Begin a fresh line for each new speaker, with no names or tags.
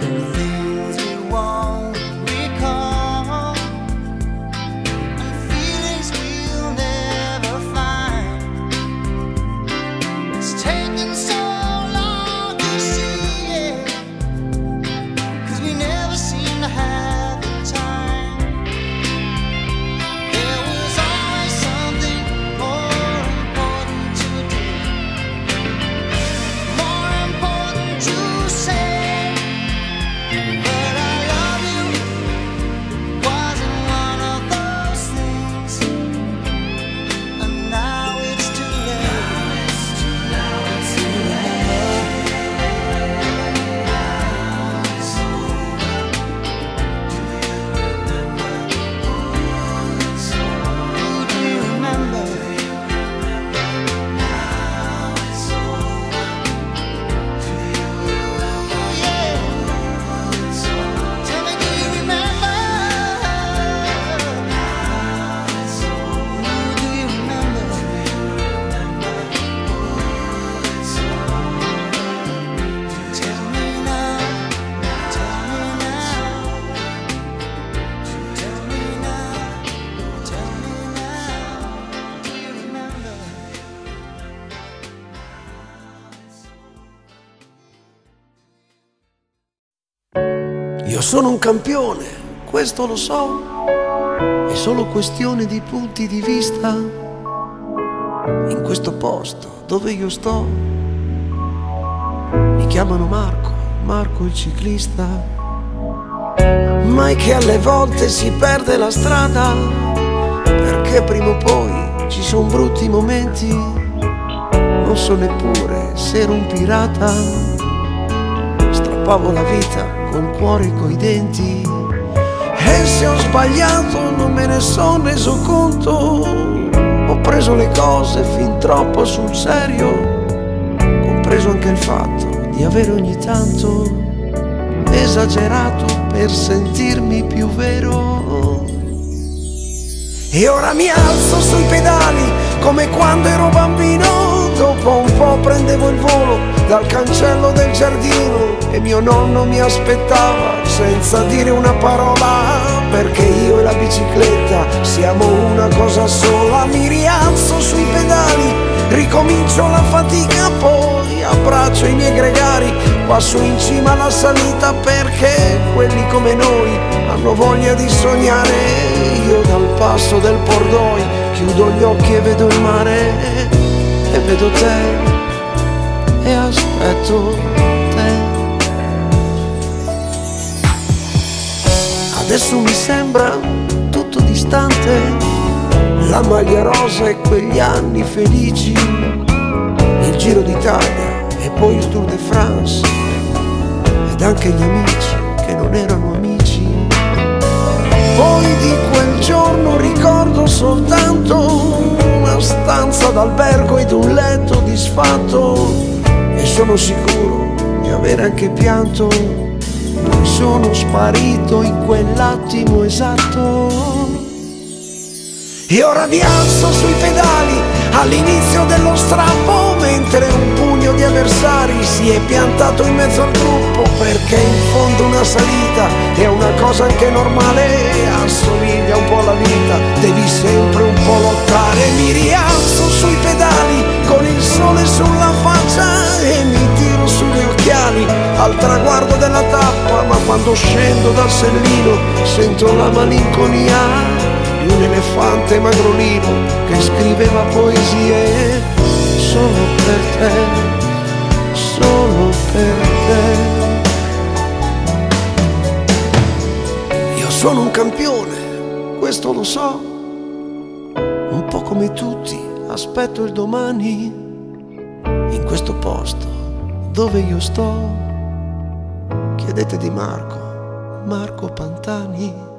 things we won't recall, and feelings we'll never find. It's taken so long to see it, 'cause we never seem to have the time. There was always something more important to do, more important to say. But I love you wasn't one of those things, and now it's too late. Now it's too late. It's over. Do you remember? It's over. Do you remember? Now it's over. Do you remember? Yeah. It's over. Tell me, do you remember? Now it's over. Do you remember? It's over. Tell me now. Tell me now. Tell me now. Tell me now. Do you remember?
Io sono un campione, questo lo so, è solo questione di punti di vista. In questo posto dove io sto, mi chiamano Marco, Marco il ciclista. Ma è che alle volte si perde la strada, perché prima o poi ci sono brutti momenti. Non so neppure se ero un pirata, strappavo la vita col cuore e coi denti. E se ho sbagliato non me ne sono reso conto, ho preso le cose fin troppo sul serio, compreso anche il fatto di avere ogni tanto esagerato per sentirmi più vero. E ora mi alzo sui pedali come quando ero bambino, dopo un po' prendevo il volo dal cancello del giardino e mio nonno mi aspettava senza dire una parola, perché io e la bicicletta siamo una cosa sola. Mi rialzo sui pedali, ricomincio la fatica, poi abbraccio i miei gregari qua su in cima alla salita, perché quelli come noi hanno voglia di sognare. Io dal passo del Pordoi chiudo gli occhi e vedo il mare, e vedo te e aspetto te. Adesso mi sembra tutto distante, la maglia rosa e quegli anni felici, il Giro d'Italia e poi il Tour de France, ed anche gli amici che non erano amici. Poi di quel giorno ricordo soltanto una stanza d'albergo ed un letto disfatto, e sono sicuro di avere anche pianto. Poi sono sparito in quell'attimo esatto. E ora mi alzo sui pedali all'inizio dello strappo, mentre un pugno di avversari si è piantato in mezzo al gruppo, perché in fondo una salita è una cosa anche normale, assomiglia un po' alla vita, devi sempre un po' lottare. Mi rialzo sui pedali con il sole sulla faccia e mi tiro sugli occhiali al traguardo della tappa, ma quando scendo dal sellino sento la malinconia di un elefante magrolino che scriveva poesie solo per te, solo per te. Io sono un campione, questo lo so, un po' come tutti aspetto il domani. In questo posto dove io sto, chiedete di Marco, Marco Pantani.